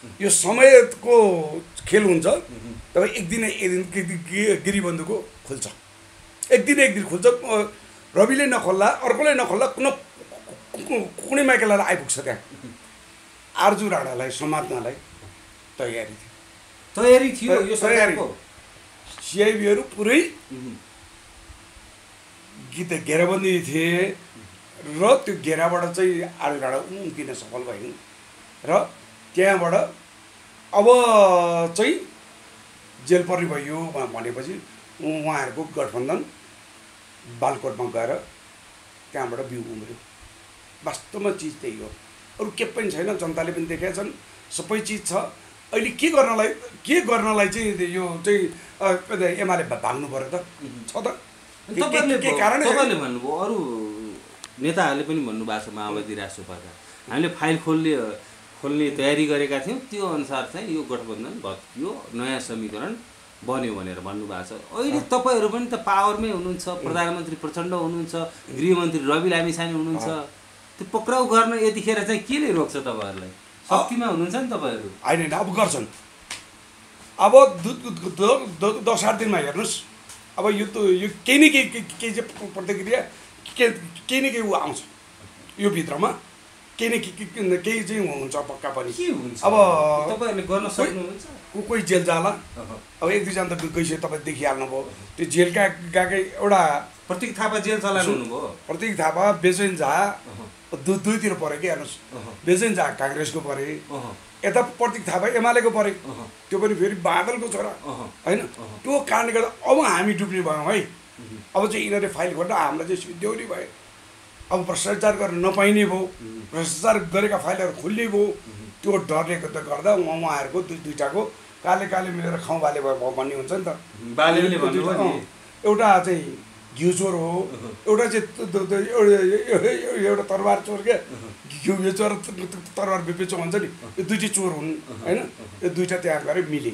यो समयको खेल हुन्छ। तब एक दिन गिरीबन्धुको खुल्छ, एक दिन खुल्छ। रविले नखोल्ला, अर्कोले नखोल्ला, कुनै माइकेलालाई आइपुग्छ त्यहाँ। आर्जु राणालाई समात्नलाई तयारी थियो यो सरकारको। सिआइबीहरू पुरै घेराबन्दी थिए र त्यो घेराबाट चाहिँ आर्जु राणा उम्किन सफल भइन् र त्यहाँबाट अब चाहिँ जेल पर्ने भयो भनेपछि उहाँहरूको गठबन्धन बालकोटमा गएर त्यहाँबाट बिउ उम्रियो। वास्तवमा चिज त्यही हो, अरू के पनि छैन। जनताले पनि देखेका छन्, सबै चिज छ। अहिले के गर्नलाई चाहिँ यो चाहिँ एमाले भाग्नु पर्यो त छ त। तपाईँले भन्नुभयो, अरू नेताहरूले पनि भन्नुभएको छ माओवादी राष्ट्रपाका हामीले फाइल खोल्ने तयारी गरेका थियौँ, त्यो अनुसार चाहिँ यो गठबन्धन भत्कियो, नयाँ समीकरण बन्यो भनेर भन्नुभएको छ। अहिले तपाईँहरू पनि त पावरमै हुनुहुन्छ, प्रधानमन्त्री प्रचण्ड हुनुहुन्छ, गृहमन्त्री रवि लामिछाने हुनुहुन्छ। त्यो पक्राउ गर्न यतिखेर चाहिँ केले रोक्छ तपाईँहरूलाई? शक्तिमा हुनुहुन्छ नि तपाईँहरू। होइन, अब गर्छन्। अब 10-8 दिनमा हेर्नुहोस्, अब यो केही न केही चाहिँ प्रतिक्रिया केही न केही आउँछ यो भित्रमा, केही न केही चाहिँ हुन्छ पक्का पनि। अब तपाईँहरूले गर्न सक्नुहुन्छ। कोही जेल जाला, अब 1-2 जना त गइसक्यो, तपाईँ देखिहाल्नुभयो। त्यो जेलका गएकै एउटा प्रतीक थापा जेल चलाउनु हुनुभयो। प्रतीक थापा, बेचैन झा दुईतिर पऱ्यो कि हेर्नुहोस्। बेचैन झा काङ्ग्रेसको परे, यता प्रतीक थापा एमालेको परे, त्यो पनि फेरि बादलको छोरा होइन। त्यो कारणले गर्दा अब हामी डुब्ने भयौँ है। अब चाहिँ यिनीहरूले फाइल खोल्दा हामीलाई चाहिँ सिद्ध्याउने भयो। अब भ्रष्टाचार गर्न नपाइने भयो, भ्रष्टाचार गरेका फाइलहरू खुल्ने भयो। त्यो डरले गर्दा उहाँहरूको दुईटाको काले मिलेर खाउँ बाले भयो भन्ने हुन्छ नि त। एउटा चाहिँ घिउ चोर हो, एउटा चाहिँ एउटा तरबार चोर क्या, घिउ बेचो र तरबार बेचो भन्छ नि, यो दुइटै चोर हुन् होइन। यो दुइटा त्यहाँ गएर मिले।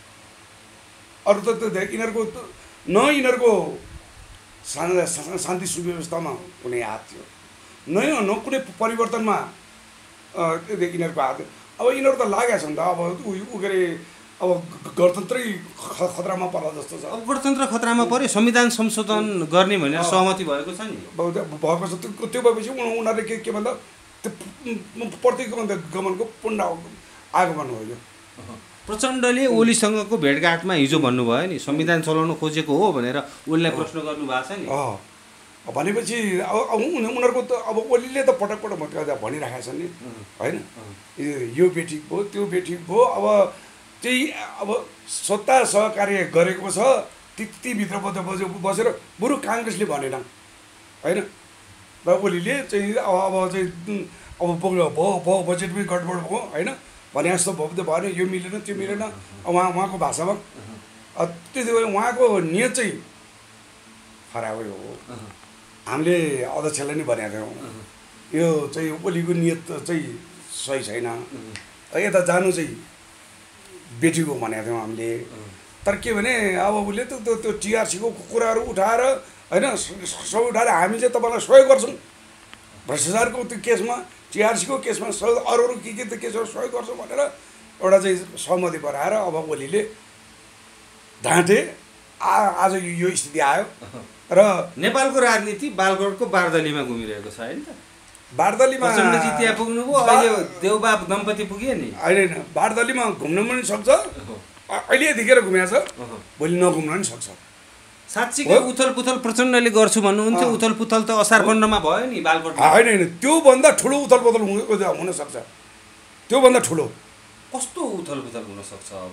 अरू त यिनीहरूको यिनीहरूको शान्ति सुव्यवस्थामा कुनै हात थियो, न कुनै परिवर्तनमा यिनीहरूको हात। अब यिनीहरू त लागेको छ नि त। अब उ के अरे अब गणतन्त्रै खतरामा पर्ला जस्तो छ। अब गणतन्त्र खतरामा पर्यो, संविधान संशोधन गर्ने भनेर सहमति भएको छ नि, भएको छ। त्यो भएपछि उनीहरूले के भन्दा त्यो प्रतिगमनको पुण्य आगमन हो यो। प्रचण्डले ओलीसँगको भेटघाटमा हिजो भन्नुभयो नि, संविधान चलाउन खोजेको हो भनेर ओलीलाई प्रश्न गर्नुभएको छ नि। भनेपछि अब उनीहरूको त अब ओलीले त पटक भनिराखेका छन् नि होइन। यो बेठिक भयो, त्यो बेठिक भयो। अब त्यही अब सत्ता सहकार्य गरेको छ, त्यतिभित्र बसेर बरु काङ्ग्रेसले भनेन होइन। र ओलीले चाहिँ अब चाहिँ भयो बजेट पनि गडबड भयो होइन, भने जस्तो भयो त भएन, यो मिलेन त्यो मिलेन उहाँको भाषामा। त्यति बेला उहाँको नियत चाहिँ खराबै हो। हामीले अध्यक्षलाई नै भनेका थियौँ यो चाहिँ ओलीको नियत चाहिँ सही छैन, यता जानु चाहिँ बेठीको भनेका थियौँ हामीले। तर के भने अब उसले त त्यो टिआरसीको कुराहरू उठाएर होइन, सबै उठाएर हामी चाहिँ तपाईँलाई सहयोग गर्छौँ भ्रष्टाचारको त्यो केसमा, टिआरसीको केसमा अरू के केसहरू सहयोग गर्छौँ भनेर एउटा चाहिँ सहमति बनाएर अब ओलीले ढाँटे। आज यो स्थिति आयो र नेपालको राजनीति बालकोटको बारदलीमा घुमिरहेको छ होइन। बारदलीमा जितिया पुग्नुभयो, अहिले देउबाप दम्पति पुग्यो नि। होइन, बारदलीमा घुम्न पनि सक्छ, अहिले यतिखेर घुमेको छ, भोलि नघुम्न पनि सक्छ। साँच्चीकै उथल पुथल प्रचण्डले गर्छु भन्नुहुन्थ्यो, उथल पुथल त असार 15मा भयो नि बालकोटमा। होइन, त्योभन्दा ठुलो उथल पुथल हुनसक्छ, त्योभन्दा ठुलो। कस्तो उथल पुथल हुनसक्छ? अब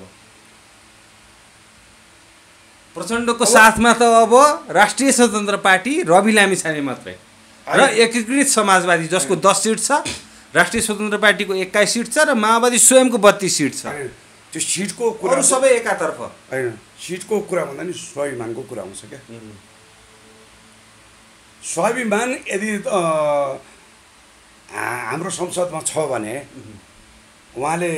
प्रचण्डको साथमा त अब राष्ट्रिय स्वतन्त्र पार्टी रवि लामिछाने मात्रै र एकीकृत समाजवादी जसको 10 सिट छ, राष्ट्रिय स्वतन्त्र पार्टीको 21 सिट छ र माओवादी स्वयंको 32 सिट छ। त्यो सिटको कुरा सबै एकातर्फ होइन, सिटको कुरा भन्दा नि स्वाभिमानको कुरा आउँछ क्या। स्वाभिमान यदि हाम्रो संसदमा छ भने उहाँले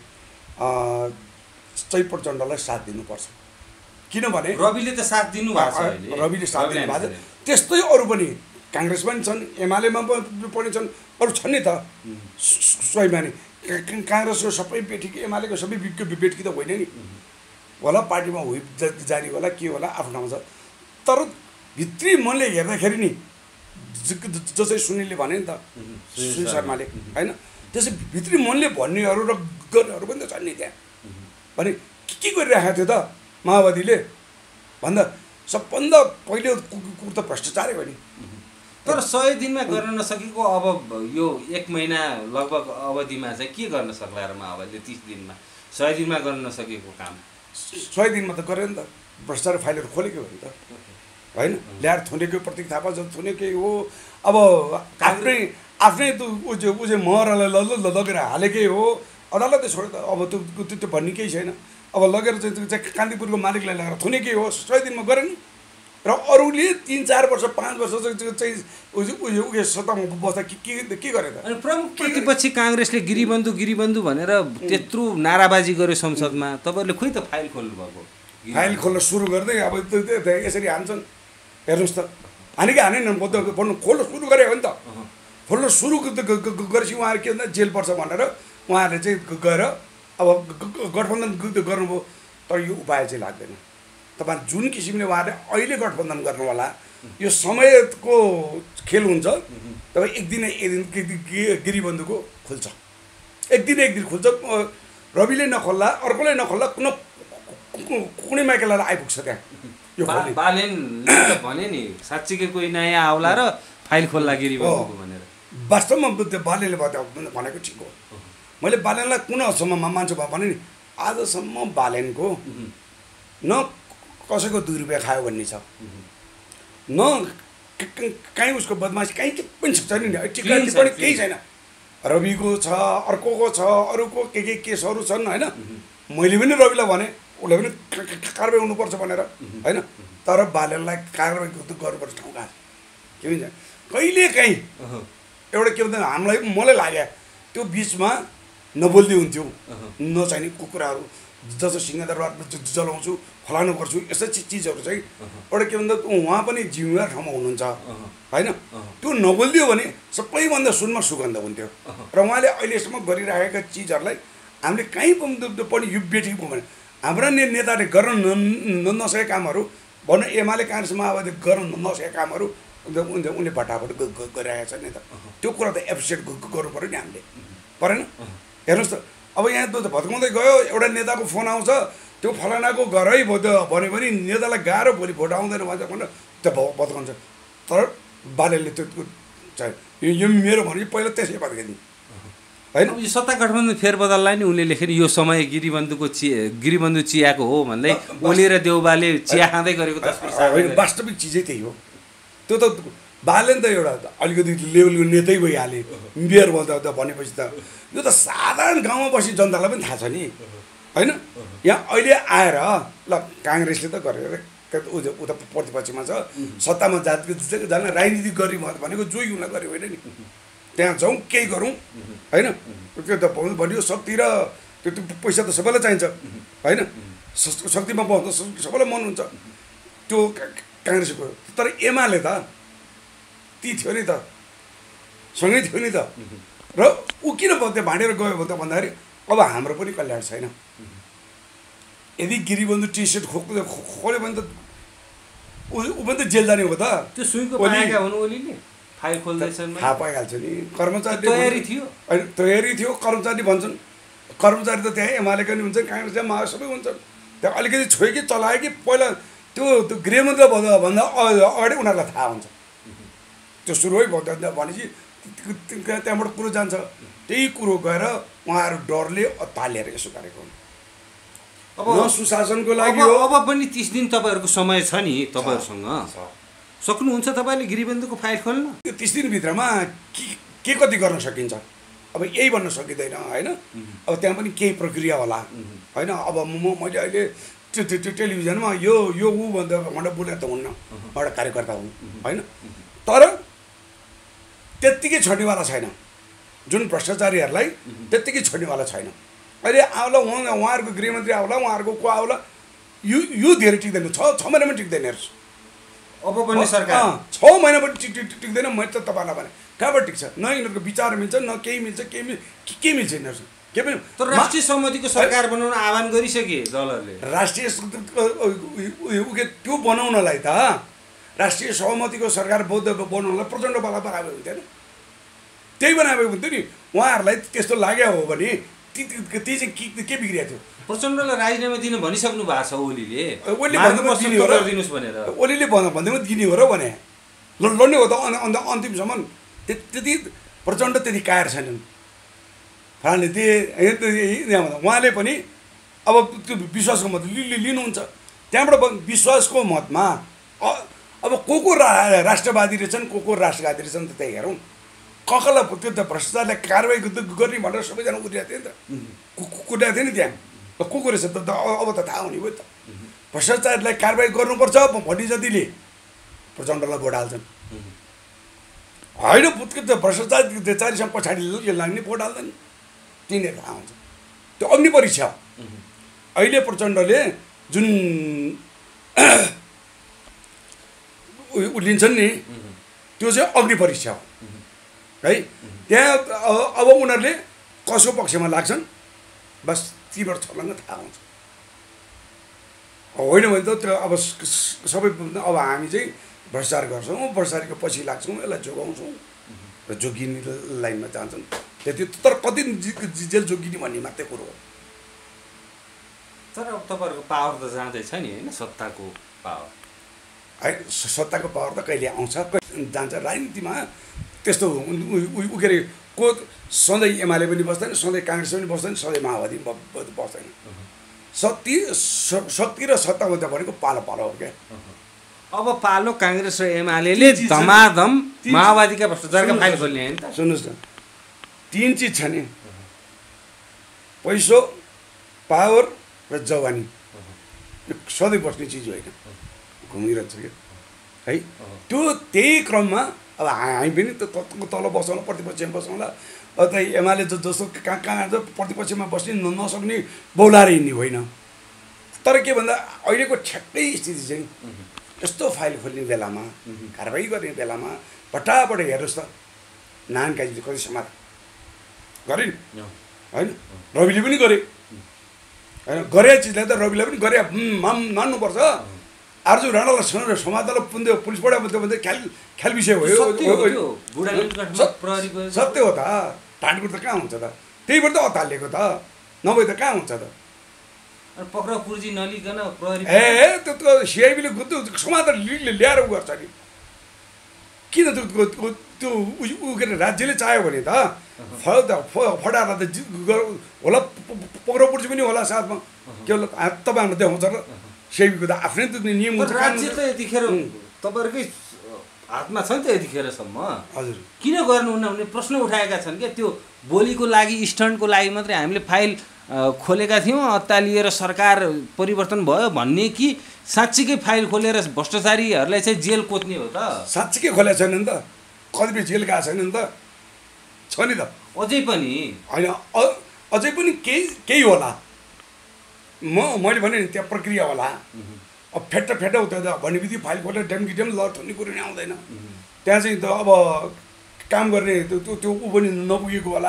चाहिँ प्रचण्डलाई साथ दिनुपर्छ। किनभने रविले त साथ दिनु भएको छ, रविले साथ दिनु भएको छ। त्यस्तै अरू पनि काङ्ग्रेस पनि छन्, एमालेमा पनि छन्, अरू छन् नि त स्वाभिमानी। काङ्ग्रेसको सबै बेठिक एमालेको सबै बेठिक त होइन नि होला पार्टीमा हुइप जारी होला के होला आफ्नो ठाउँमा छ तर भित्री मनले हेर्दाखेरि नि जसै सुनिलले भने नि त सुनिल शर्माले होइन त्यसै भित्री मनले भन्नेहरू र गर्नेहरू पनि त छन् नि त्यहाँ भने के गरिरहेको थियो त माओवादीले भन्दा सबभन्दा पहिले कुरो त भ्रष्टाचारै हो नि तर 100 दिनमा गर्न नसकेको अब यो 1 महिना लगभग अवधिमा चाहिँ के गर्न सक्ला र माओवादीले 30 दिनमा 100 दिनमा गर्न नसकेको काम 100 दिनमा त गरे नि त भ्रष्टाचार फाइलहरू खोलेको हो नि त होइन ल्याएर थुनेकै प्रतीक थापा जब थुनेकै हो अब आफ्नै उजे महरालाई लगेर हालेकै हो अदालतले छोड्यो त अब त्यो भन्ने केही छैन अब लगेर चाहिँ कान्तिपुरको मालिकलाई लगेर थुनेकै हो 100 दिनमा गरे नि र अरूले 3-4 वर्ष 5 वर्ष चाहिँ उयो सत्तामा बस्दा के गरे त अनि प्रमुख प्रतिपक्षी काङ्ग्रेसले गिरिबन्धु भनेर त्यत्रो नाराबाजी गर्यो संसदमा तपाईहरुले खोइ त फाइल खोल्नु भएको फाइल खोल्न सुरु गर्दै अब यसरी हान्छन् हेर्नुस् त हानेकै हाने न भन्नु खोल्न सुरु गरे हो नि त खोल्न सुरु गरेपछि उहाँहरू के भन्दा जेल पर्छ भनेर उहाँहरूले चाहिँ गएर अब गठबन्धन गर्नुभयो तर यो उपाय चाहिँ लाग्दैन तपाईँ जुन किसिमले उहाँहरूले अहिले गठबन्धन गर्नु होला यो समयको खेल हुन्छ तपाईँ एक दिन गिरिबन्धुको खुल्छ एक दिन खुल्छ रविले नखोल्ला अर्कोले नखोल्ला कुनै माइकेलाई आइपुग्छ त्यहाँ यो बालेनले भने नि साँच्चीकै कोही नयाँ आउला र फाइल खोल्ला गिरिबन्धुको भनेर वास्तवमा बालेनले भनेको ठिक हो मैले बालेनलाई कुन हदसम्म मान्छु भने नि आजसम्म बालेनको न कसैको 2 रुपियाँ खायो भन्ने छ न कहीँ उसको बदमासी कहीँ के पनि छैन नि टिकट पनि केही छैन रविको छ अर्कोको छ अरूको के केसहरू छन् होइन मैले पनि रविलाई भने उसले पनि कारबाही हुनुपर्छ भनेर होइन तर बालेनलाई कारबाही गर्नुपर्छ ठाउँ कहाँ के भन्छ कहिलेकाहीँ एउटा के भन्छ हामीलाई मलाई लाग्यो त्यो बिचमा नबोल्दै हुन्थ्यो नचाहिने कुकुराहरू जस्तो सिंहदरबार जलाउँछु फलानु गर्छु यस्तो चिजहरू चाहिँ एउटा के भन्दा उहाँ पनि जिम्मेवार ठाउँमा हुनुहुन्छ होइन त्यो नबोलिदियो भने सबैभन्दा सुनमा सुगन्ध हुन्थ्यो र उहाँले अहिलेसम्म गरिरहेका चिजहरूलाई हामीले कहीँ पनि यो बेठिक भने हाम्रा नेताले गर्न नसकेका कामहरू भनौँ एमाले काङ्ग्रेस माओवादी गर्न नसकेका कामहरू उनले भटाभट गरिरहेका छन् नि त त्यो कुरा त एप्रिसिएट गर्नु पऱ्यो नि हामीले परेन हेर्नुहोस् त अब यहाँ त भत्काउँदै गयो एउटा नेताको फोन आउँछ त्यो फलानाको घर है भन्यो भने नेतालाई गाह्रो भोलि भोट आउँदैन भनेर त्यो भत्काउँछ तर बालेनले त्यो चाहिँ यो मेरो भने पहिला त्यसै भत्काइदिनु होइन यो सत्ता गठबन्धन फेरबदललाई नि उनले लेखेर यो समय गिरिबन्धु चियाको हो भन्दै ओली र देउबाले चिया खाँदै गरेको होइन वास्तविक चिजै त्यही हो त्यो त बालेन त एउटा अलिकति लेभलको नेतै भइहाले मेयर भन्दा भनेपछि त यो त साधारण गाउँमा बसी जनतालाई पनि थाहा छ नि होइन यहाँ अहिले आएर ल काङ्ग्रेसले त गरेर उता प्रतिपक्षमा छ सत्तामा जान राजनीति गरी भनेको जोइ हुन गऱ्यो होइन नि त्यहाँ जाउँ केही गरौँ होइन त्यो त भनियो शक्ति र त्यो पैसा त सबैलाई चाहिन्छ होइन शक्तिमा पाउँछ सबैलाई मन हुन्छ त्यो काङ्ग्रेसको तर एमाले त ती थियो नि त सँगै थियो नि त र ऊ किन त्यो भाँडेर गयो भन्दाखेरि अब हाम्रो पनि कल्याण छैन यदि गिरिबन्धु टी सर्ट खोल्यो भने त ऊ पनि त जेल जाने हो त त्यो सुईको पाएका हुनु ओलीले फाइल खोल्दैछन् थाहा पाइहाल्छ नि कर्मचारी तयारी थियो होइन तयारी थियो कर्मचारी भन्छन् कर्मचारी त त्यहाँ एमालेका नि हुन्छ काङ्ग्रेस माओ सबै हुन्छन् त्यहाँ अलिकति छोयो कि चलायो कि पहिला त्यो गृहमन्त्री भन्दा अगाडि उनीहरूलाई थाहा हुन्छ त्यो सुरु है भनेपछि त्यहाँबाट कुरो जान्छ त्यही कुरो गएर उहाँहरू डरले तालेर यसो गरेको अब सुशासनको लागि अब पनि 30 दिन तपाईँहरूको समय छ नि तपाईँहरूसँग सक्नुहुन्छ तपाईँले गिरिबन्धुको फाइल खोल्न त्यो 30 दिनभित्रमा के कति गर्न सकिन्छ अब यही भन्न सकिँदैन होइन अब त्यहाँ पनि केही प्रक्रिया होला होइन अब मैले अहिले त्यो टेलिभिजनमा यो ऊ भनेर बोलेर त हुन्न एउटा कार्यकर्ता हुँ होइन तर त्यत्तिकै छोड्नेवाला छैन जुन भ्रष्टाचारीहरूलाई त्यत्तिकै छोड्नेवाला छैन अहिले आउला उहाँहरूको गृहमन्त्री आउला उहाँहरूको को आउला यो धेरै टिक्दैन 6 महिना पनि टिक्दैन हेर्छु अब पनि सरकार 6 महिना पनि टिक्दैन मैले त तपाईँलाई भने कहाँबाट टिक्छ न यिनीहरूको विचार मिल्छ न केही मिल्छ के मिल्छ यिनीहरू के पनि तर राष्ट्रिय सहमतिको सरकार बनाउन आह्वान गरिसके दलहरूले राष्ट्रिय त्यो बनाउनलाई त राष्ट्रिय सहमतिको सरकार बनाउनलाई प्रचण्डवाला बराबर हुन्थेन त्यही बनाएको हुन्थ्यो नि उहाँहरूलाई त्यस्तो लाग्यो हो भने ती चाहिँ के बिग्रिएको थियो प्रचण्डलाई राजीनामा दिन भनिसक्नु भएको छ ओलीले ओलीले भन्दैमा दिने हो र भने लड्ने हो त अन्तिमसम्म त्यति प्रचण्ड त्यति कायर छैनन् फलाने उहाँले पनि अब त्यो विश्वासको मत लिनुहुन्छ त्यहाँबाट विश्वासको मतमा अब को राष्ट्रवादी रहेछन् को राष्ट्रवादी रहेछन् त्यही हेरौँ कसलाई त्यो त भ्रष्टाचारलाई कारवाही गर्ने भनेर सबैजना उठिरहेको थियो नि त कुटाएको थियो नि त्यहाँ को रहेछ त अब त थाहा हुने भयो त भ्रष्टाचारलाई कारवाही गर्नुपर्छ भन्ने जतिले प्रचण्डलाई भोट हाल्छन् होइन त भ्रष्टाचारसँग पछाडि लाग्ने भोट हाल्दैन तिनीहरू थाहा हुन्छ त्यो अग्नि परीक्षा अहिले प्रचण्डले जुन लिन्छन् नि त्यो चाहिँ अग्नि परीक्षा हो है त्यहाँ अब उनीहरूले कसको पक्षमा लाग्छन् बस तीबाट छर्लङ्ग थाहा हुन्छ होइन भने त त्यो अब सबै अब हामी चाहिँ भ्रष्टाचार गर्छौँ भ्रष्टाचारको पछि लाग्छौँ यसलाई जोगाउँछौँ र जोगिने लाइनमा जान्छन् त्यति तर कति जेल जोगिने भन्ने मात्रै कुरो हो तर अब तपाईँहरूको पावर त जाँदैछ नि होइन सत्ताको पावर है सत्ताको पावर त कहिले आउँछ जान्छ राजनीतिमा त्यस्तो के अरे को सधैँ एमाले पनि बस्दैन सधैँ काङ्ग्रेस पनि बस्दैन सधैँ माओवादी पनि बस्दैन शक्ति र सत्तामा भनेको पालो पालो हो क्या अब पालो काङ्ग्रेस र एमाले धमाधम माओवादीका भ्रष्टाचारका फाइल खोल्ने होइन त सुन्नुहोस् न तीन चिज छ नि पैसो पावर र जवानी यो सधैँ बस्ने चिज होइन घुमिरहन्छ क्या है त्यो त्यही क्रममा अब हामी पनि त तल बसौँला प्रतिपक्षमा बसौँला त एमाले जस्तो कहाँ प्रतिपक्षमा बस्ने नसक्ने बौलाएर हिँड्ने होइन तर के भन्दा अहिलेको ठ्याक्कै स्थिति चाहिँ यस्तो फाइल खोल्ने बेलामा कारवाही गर्ने बेलामा पटापट हेर्नुहोस् त नारायण काजीले कति समाधान गरे नि होइन रविले पनि गरे होइन गरे चिजलाई त रविलाई पनि गरे मान्नुपर्छ आर्जु राणालाई समाधानलाई पुलिसबाट भन्दै ख्याल विषय भयो सत्य हो त ढाँडकुट त कहाँ हुन्छ त त्यहीबाट त अतालिएको त नभए त कहाँ हुन्छ त पक्राउ पुर्जी नलिकन प्रहरी त्यो सिआइबीले समाधान ल्याएर उ गर्छ नि किन त्यो उ के अरे राज्यले चाह्यो भने त फटाएर त होला पक्राउ पुर्जी पनि होला साथमा के होला तपाईँहरूलाई देखाउँछ र सिआइबीको त आफ्नै त नियम हुन्छ राज्य त यतिखेर तपाईँहरूकै हातमा छ नि त यतिखेरसम्म हजुर किन गर्नुहुन्न भन्ने प्रश्न उठाएका छन् क्या त्यो बोलीको लागि स्टन्टको लागि मात्रै हामीले फाइल खोलेका थियौँ अत्तालिएर सरकार परिवर्तन भयो भन्ने कि साँच्चीकै फाइल खोलेर भ्रष्टाचारीहरूलाई चाहिँ जेल कोत्ने हो त साँच्चीकै खोलेको छैन नि त कतिपय जेल गएको छैन नि त छ नि त अझै पनि होइन अझै पनि केही होला मैले भने नि त्यहाँ प्रक्रिया होला अब फेट्टा उता त भन्ने बित्तिकै फाइल खोलेर ड्याम लड हुने कुरो नै आउँदैन त्यहाँ चाहिँ त अब काम गर्ने त्यो ऊ पनि नपुगेको होला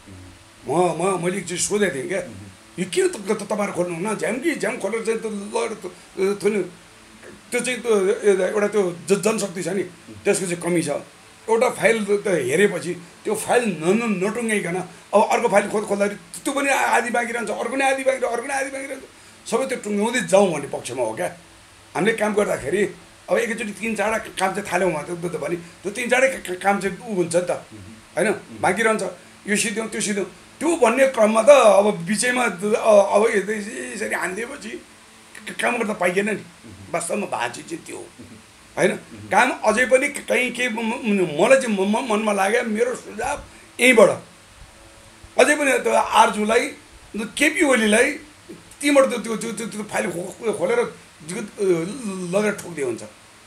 मैले एक चिज सोधेको थिएँ क्या यो किन तपाईँहरू खोल्नुहुन्न झ्याम खोलेर चाहिँ त्यो लड थुन्यो त्यो चाहिँ एउटा त्यो जनशक्ति छ नि त्यसको चाहिँ कमी छ एउटा फाइल त हेरेपछि त्यो फाइल नटुङ्गाइकन अब अर्को फाइल खोल्दाखेरि त्यो पनि आधी बाँकी रहन्छ अर्को नै आधी बाँकी अर्को नै आधी बाँकी रहन्छ सबै त्यो टुङ्गाउँदै जाउँ भन्ने पक्षमा हो क्या हामीले काम गर्दाखेरि अब एकैचोटि 3-4 काम चाहिँ थाल्यौँ भने त्यो 3-4 काम चाहिँ ऊ हुन्छ नि त होइन बाँकी रहन्छ यो सिध्यौँ त्यो सिध्यौँ त्यो भन्ने क्रममा त अब बिचैमा अब यसरी हानिदिएपछि काम गर्दा पाइएन नि वास्तवमा भाँची चाहिँ त्यो हो होइन काम अझै पनि कहीँ केही मलाई चाहिँ मनमा लाग्यो मेरो सुझाव यहीँबाट अझै पनि त्यो आरजुलाई केपी ओलीलाई तीबाट त्यो फाइल खोलेर लगेर ठोक्दै हुन्छ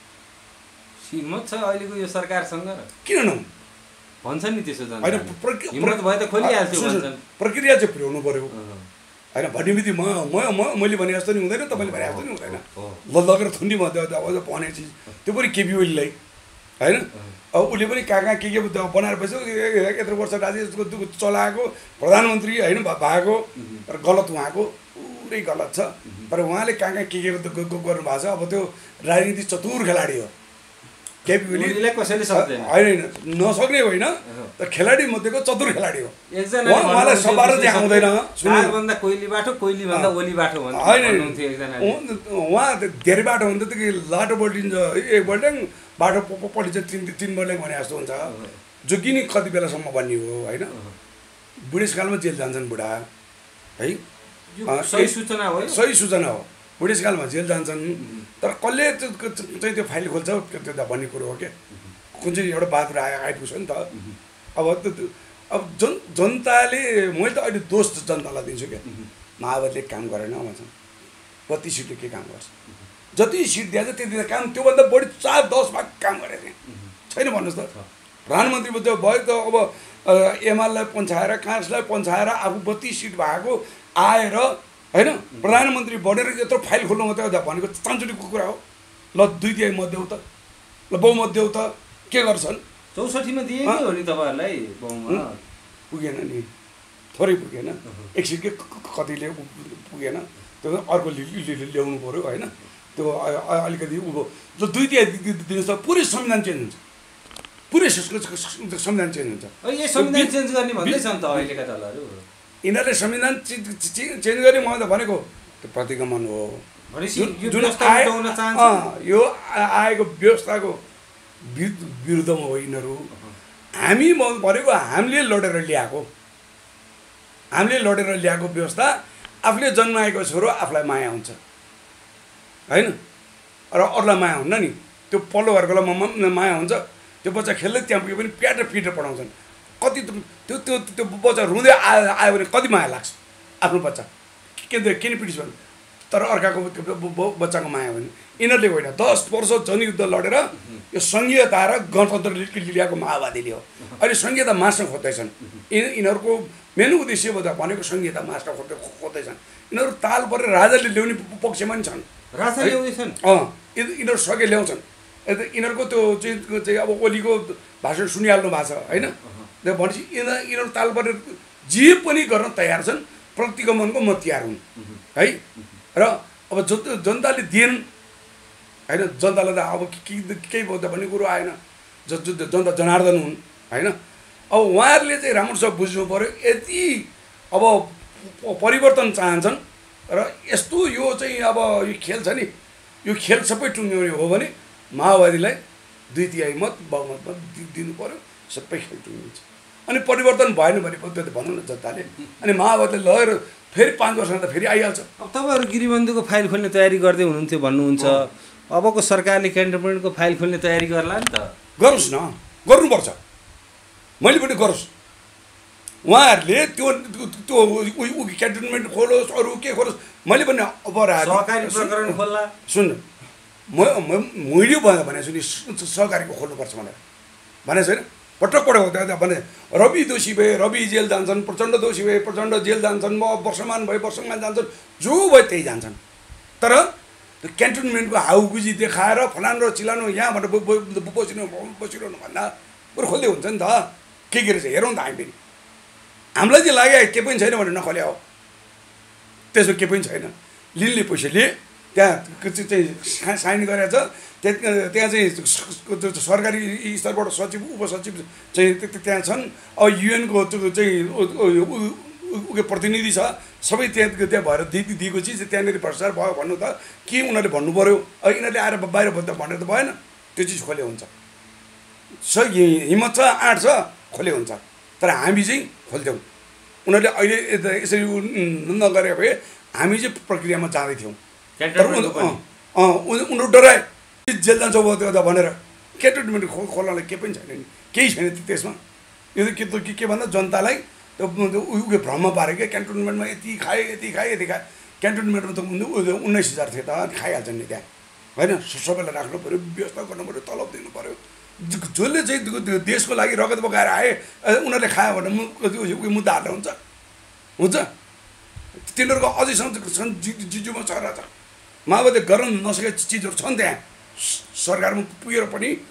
हिम्मत छ अहिलेको यो सरकारसँग किन नहुनु भन्छन् नि त्यसो होइन हिम्मत भए त खोलिहाल्थ्यो भन्छन् प्रक्रिया चाहिँ पुर्याउनु पऱ्यो होइन भन्ने बित्ति मैले भने जस्तो नि हुँदैन तपाईँले भने जस्तो नि हुँदैन लगेर थुन्डी अझ भने चिज त्यो पनि केपी ओलीलाई होइन अब उसले पनि कहाँ कहाँ के बनाएर बस्यो यत्रो वर्ष राज्य चलाएको प्रधानमन्त्री होइन भएको तर गलत उहाँको पुरै गलत छ तर उहाँले कहाँ कहाँ के गर्नुभएको छ अब त्यो राजनीति चतुर खेलाडी हो केपी कसैले सक्दैन होइन नसक्ने होइन तर खेलाडी मध्येको चतुर खेलाडी हो एकजना उहाँलाई सबार चाहिँ आउँदैन भन्दा कोइली बाटो ओली बाटो उहाँ धेरै बाटो हुन्छ त कि लाटो पल्टिन्छ एक बल्ट्याङ बाटो पल्टिन्छ तिन बल्ट्याङ भने जस्तो हुन्छ जोगिनी कति बेलासम्म भन्ने हो होइन बुढेसकालमा जेल जान्छन् बुढा है सही सूचना हो बुढेसकालमा जेल जान्छन् तर कसले चाहिँ त्यो फाइल खोल्छ त्यो त भन्ने कुरो हो क्या कुन चाहिँ एउटा बहादुर आइपुग्छ नि त अब जनताले मैले त अहिले दोष जनतालाई दिन्छु क्या माओवादीले काम गरेन भन्छन् 32 सिटले के काम गर्छ जति सिट दिएछ त्यति काम त्योभन्दा बढी 4-10 भाग काम गरेको छैन भन्नुहोस् त प्रधानमन्त्री भयो त अब एमालेलाई पन्छाएर काङ्ग्रेसलाई पन्छाएर आफू 32 सिट भएको आएर होइन प्रधानमन्त्री बनेर यत्रो फाइल खोल्नु मात्रै भनेको चान्चुटीको कुरा हो ल 2/3 मध्ये त ल बहुमत देऊ त के गर्छन् 64 मा दिए नि हो नि तपाईहरुलाई बहुमत पुगेन नि थोरै पुगेन एक सिट के कतिले पुगेन त्यो अर्को ल्याउनु पर्यो होइन त्यो अलिकति उ ल 2/3 दिनुहोस् त पुरै संविधान चेन्ज हुन्छ पुरै संविधान चेन्ज हुन्छ यो संविधान चेन्ज गर्ने भन्दैछ नि त अहिलेका दलहरु यिनीहरूले संविधान चेन्ज गर्ने मैले त भनेको त्यो प्रतिगमन हो यो आएको व्यवस्थाको विरुद्धमा हो यिनीहरू हामी भनेको हामीले लडेर ल्याएको व्यवस्था आफूले जन्माएको छोरो आफूलाई माया हुन्छ होइन र अरूलाई माया हुन्न नि त्यो पल्लो घरकोलाई माया हुन्छ त्यो बच्चा खेल्दै त्यहाँ पुग्यो भने प्याट र पिटेर पढाउँछन् कति त्यो त्यो त्यो बच्चा रुँदै आयो भने कति माया लाग्छ आफ्नो बच्चा किन पिटिस् भने तर अर्काको बच्चाको माया भने यिनीहरूले होइन 10 वर्ष जनयुद्ध लडेर यो सङ्घीयता र गणतन्त्र ल्याएको माओवादीले हो अहिले सङ्घीयता मास्न खोज्दैछन् यिनीहरूको मेन उद्देश्य भनेको सङ्घीयता मास्न खोज्दैछन् यिनीहरू ताल परेर राजाले ल्याउने पक्षमा पनि छन् यिनीहरू सके ल्याउँछन् यिनीहरूको त्यो चाहिँ अब ओलीको भाषण सुनिहाल्नु भएको छ होइन भनेपछि यिनीहरू ताल परेर जे पनि गर्न तयार छन् प्रतिगमनको म तयार हुन् है र अब जनताले दिएन होइन जनतालाई त अब केही भयो त भन्ने कुरो आएन जनता जनार्दन हुन् होइन अब उहाँहरूले चाहिँ राम्रोसँग बुझ्नु पऱ्यो यति अब परिवर्तन चाहन्छन् र यस्तो यो चाहिँ अब यो खेल छ नि यो खेल सबै टुङ्ग्याउने हो भने माओवादीलाई 2/3 मत बहुमत दिनु पऱ्यो सबै खेल टुङ्गिन्छ अनि परिवर्तन भएन भने त्यो त भनौँ न जनताले अनि माओवादीले लगेर फेरि 5 वर्षमा त फेरि आइहाल्छ अब तपाईँहरू गिरिबन्धुको फाइल खोल्ने तयारी गर्दै हुनुहुन्थ्यो भन्नुहुन्छ अबको सरकारले क्यान्टनमेन्टको फाइल खोल्ने तयारी गर्ला नि त गरोस् न गर्नुपर्छ मैले पनि गरोस् उहाँहरूले त्यो क्यान्टनमेन्ट खोलोस् अरू के खोलोस् मैले पनि अब सहकारी प्रकरण खोल्ला सुन्नु मैले भनेको छु नि सहकारीको खोल्नुपर्छ भनेको छैन पटक हो त्यहाँ भने रवि दोषी भए रवि जेल जान्छन् प्रचण्ड दोषी भए प्रचण्ड जेल जान्छन् म वर्षमान भए वर्षमान जान्छन् जो भए त्यही जान्छन् तर त्यो क्यान्टनमेन्टको हाउगुजी देखाएर फलानु र चिलानु यहाँबाट बसिरहनु भन्दा बरु खोल्दै हुन्छ नि त के रहेछ हेरौँ त हामी पनि हामीलाई चाहिँ लाग्यो के पनि छैन भने नखोल्या हो त्यसो के पनि छैन लिनले पैसाले त्यहाँ चाहिँ साइन गरेछ त्यहाँ चाहिँ सरकारी स्तरबाट सचिव उपसचिव चाहिँ त्यहाँ छन् अब युएनको चाहिँ प्रतिनिधि छ सबै त्यहाँ भएर दिएको चिज त्यहाँनिर भ्रष्टाचार भयो भन्नु त के उनीहरूले भन्नु पऱ्यो अब यिनीहरूले आएर बाहिर भनेर त भएन त्यो चिज खोले हुन्छ हिम्मत छ आँट छ खोले हुन्छ तर हामी चाहिँ खोल्थ्यौँ उनीहरूले अहिले यसरी नगरे भए हामी चाहिँ प्रक्रियामा जाँदैथ्यौँ उनीहरू डराए जेल जान्छ भनेर क्यान्टनमेन्ट खोल्नलाई केही पनि छैन नि केही छैन त्यसमा यो त के भन्दा जनतालाई त्यो उयो भ्रममा पाऱ्यो क्या क्यान्टनमेन्टमा यति खाए क्यान्टनमेन्टमा त 19,000 थियो त खाइहाल्छन् नि त्यहाँ होइन सबैलाई राख्नु पऱ्यो व्यवस्था गर्नु पऱ्यो तलब दिनु पऱ्यो जसले चाहिँ देशको लागि रगत बगाएर आए उनीहरूले खायो भने उयो मुद्दा हाल्दा हुन्छ तिनीहरूको अझैसम्म जिजुमा चरा छ माओवादीले गर्न नसकेको चिजहरू छन् त्यहाँ सरकारमा पुगेर पनि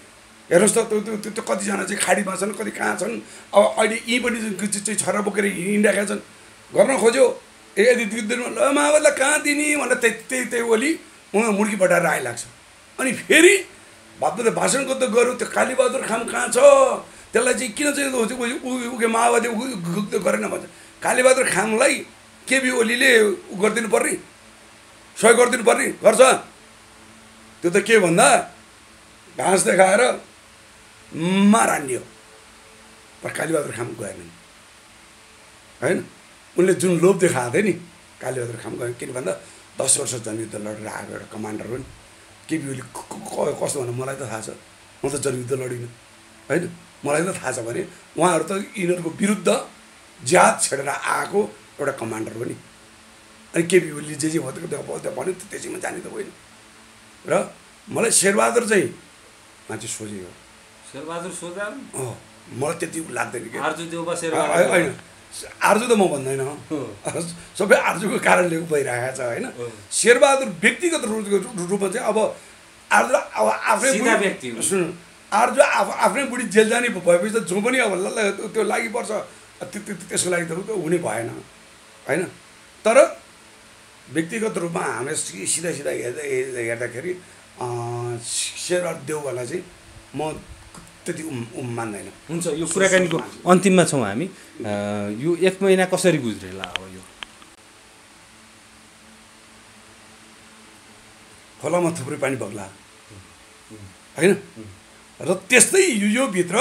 हेर्नुहोस् त त्यो कतिजना चाहिँ खाडीमा छन्, कति कहाँ छन्। अब अहिले यी पनि चाहिँ छरा बोकेर हिँडिरहेका छन्, गर्न खोज्यो यदि दिँदैन ल माओवादीलाई कहाँ दिने भनेर त्यही ओली मुर्की बटाएर आइलाग्छ। अनि फेरि भक्त भाषणको त गऱ्यो, त्यो कालीबहादुर खाम कहाँ छ, त्यसलाई चाहिँ किन चाहिँ उके माओवादी गरेन भन्छ। कालीबहादुर खामलाई केबी ओलीले गरिदिनु पर्ने, सहयोग गरिदिनु पर्ने, गर्छ। त्यो त के भन्दा घाँस देखाएर मारान्डियो, तर कालीबहादुर खाम गएनन् होइन। उनले जुन लोभ देखाएको थियो नि कालीबहादुर खाम गयो, किन भन्दा 10 वर्ष जनयुद्ध लडेर आएको एउटा कमान्डर हो नि। केपी ओली कस्तो भन्दा मलाई त थाहा छ, म त जनयुद्ध लडिनँ होइन। मलाई त थाहा छ भने उहाँहरू त यिनीहरूको विरुद्ध जिहाद छेडेर आएको एउटा कमान्डर हो नि। अनि केपी ओलीले जे भन्यो त्यसैमा जाने त होइन। र मलाई शेरबहादुर चाहिँ मान्छे सोझै हो। शेरबहादुर सोझा हो, मलाई त्यति लाग्दैन कि होइन। आर्जु त म भन्दैन, सबै आर्जुको कारणले भइरहेको छ होइन। शेरबहादुर व्यक्तिगत रूपमा चाहिँ अब आर्जु अब आफ्नै सुन, आर्जु आफ्नै बुढी जेल जाने भएपछि त जो पनि अब त्यो लागि पर्छ, त्यसको लागि त हुने भएन होइन। तर व्यक्तिगत रूपमा हामीले सिधा हेर्दाखेरि शेरबहादुर देउवालाई चाहिँ म त्यति मान्दैन। हुन्छ, यो कुराकानीको अन्तिममा छौँ हामी। यो 1 महिना कसरी गुज्रेला अब? यो खोलामा थुप्रै पानी बग्ला होइन। र त्यस्तै यो भित्र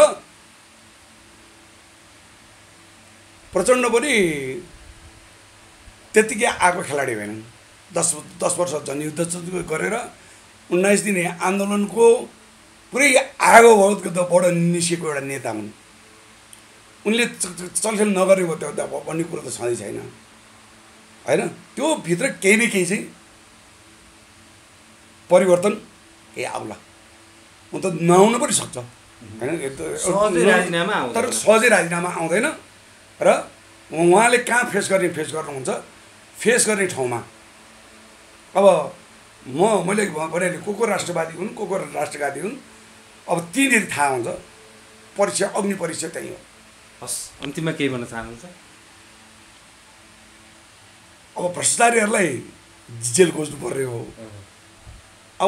प्रचण्ड पनि त्यत्तिकै आएको खेलाडी होइनन्। 10 वर्ष जनयुद्ध गरेर 19 दिने आन्दोलनको पुरै आगोबाट निस्केको एउटा नेता हुन्। उनले चलखेल नगरेको भन्ने कुरो त छँदै छैन होइन। त्यो भित्र केही न केही चाहिँ परिवर्तन केही आउला, म त नआउन पनि सक्छ होइन। तर सहजै राजीनामा आउँदैन। र उहाँले कहाँ फेस गर्नुहुन्छ, फेस गर्ने ठाउँमा अब मैले भने को राष्ट्रवादी हुन्, को राष्ट्रवादी हुन्, अब तिनीहरू थाहा हुन्छ। परीक्षा, अग्नि परीक्षा त्यही हो। हस्, अन्तिममा केही भन्न चाहनुहुन्छ? अब भ्रष्टाचारीहरूलाई जेल खोज्नु पर्ने हो। अब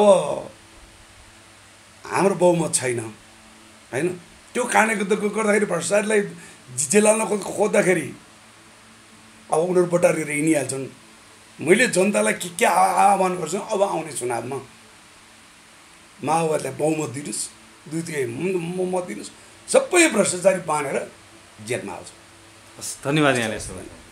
हाम्रो बहुमत छैन होइन। त्यो कारणले गर्दाखेरि भ्रष्टाचारीलाई जेल हाल्न खोज्दाखेरि अब उनीहरू बटारेर हिँडिहाल्छन्। मैले जनतालाई के आह्वान गर्छु, अब आउने चुनावमा माओवादीलाई बहुमत दिनुहोस्, 2/3 मत दिनुहोस्, सबै भ्रष्टाचारी बाँधेर जेलमा हाल्छ। हस्, धन्यवाद यहाँलाई।